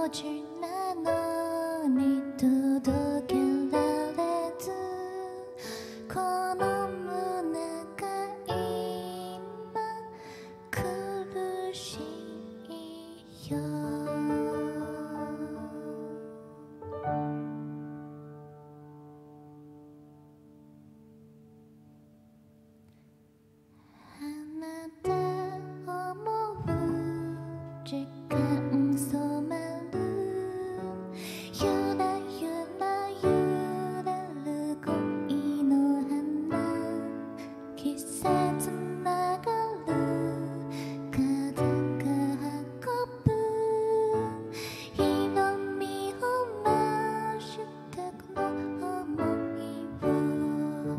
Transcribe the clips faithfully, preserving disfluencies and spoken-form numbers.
文字なのに届けられず、この胸が今苦しいよ。あなた思う時間染まる、ゆらゆら揺れる恋の花、季節流る風が運ぶ、色味を増してこの想いを、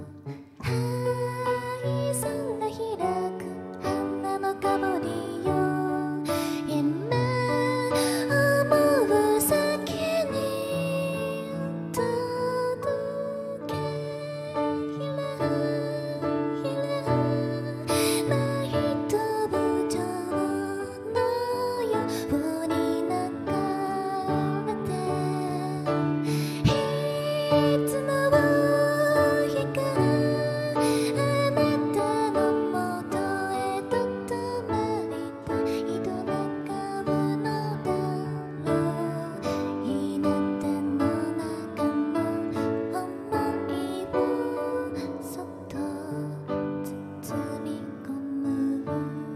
愛さら開く花の香りよ。今思う先に届け、ひらひら舞い飛ぶ蝶のように流れて、いつの日かあなたのもとへと止まりたいと願うのだろう。ひなたの中の想いをそっと包み込む。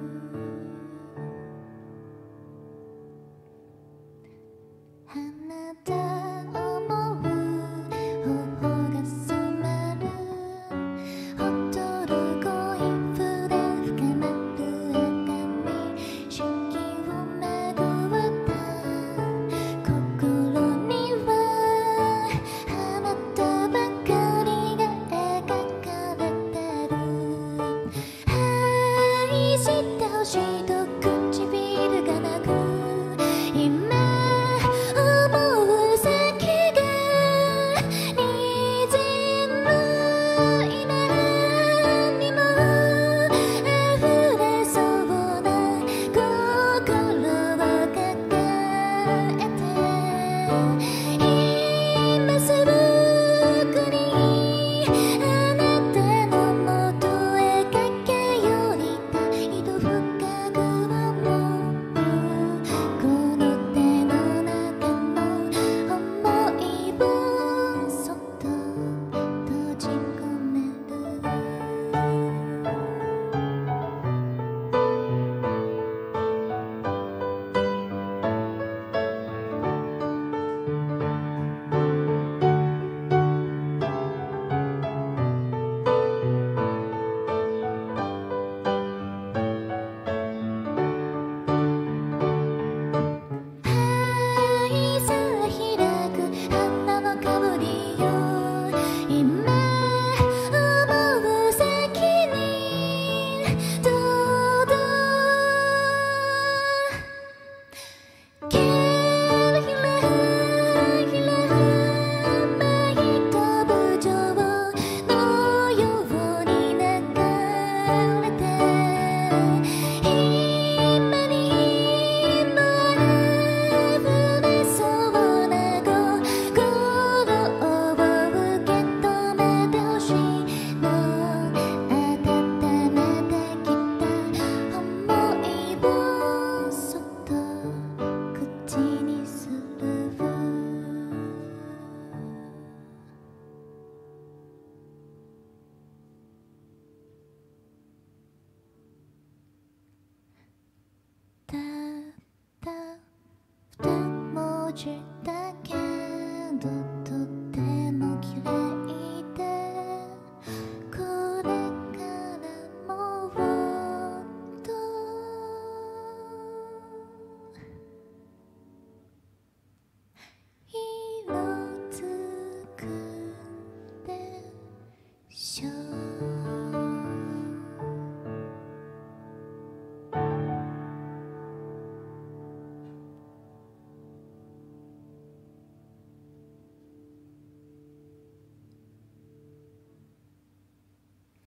あなた思う頬が染まる、踊る恋ふれ深まる赤身、四季をめぐった心にはあなたばかりが描かれてる。愛してほしいと唇が鳴く、今思う先が滲む、今にも溢れそうな心を抱えて、今すぐにあなたのもとへ駆け寄りたいと深く思う。この手の中の想いをそっと閉じ込める。愛さら開く花の香りよ。今思う先に届け、ひらひら舞い飛ぶ蝶のように流れて、今にも溢れそうな心を受け止めてほしいの。温めてきた想いをそっと口にする。たった二文字だけど